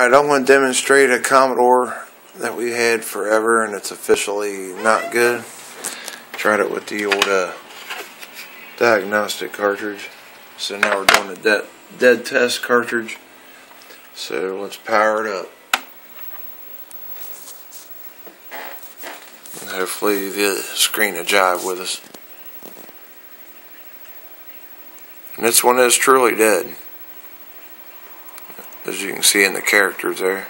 Alright, I'm going to demonstrate a Commodore that we had forever and it's officially not good. Tried it with the old diagnostic cartridge. So now we're doing a dead test cartridge. So let's power it up. And hopefully the screen will jive with us. And this one is truly dead, as you can see in the characters there.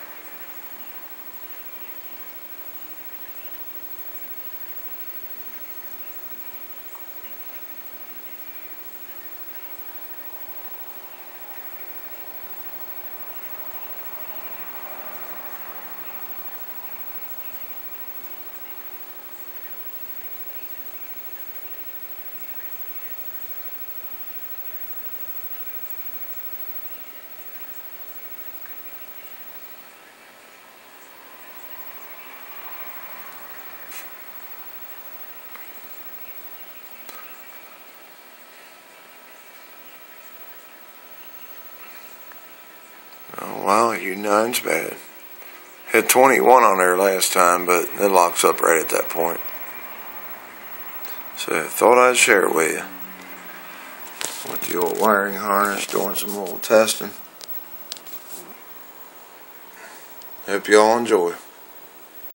Oh, well, you nuns bad. Had 21 on there last time, but it locks up right at that point. So I thought I'd share it with you. With the old wiring harness, doing some little testing. Hope you all enjoy.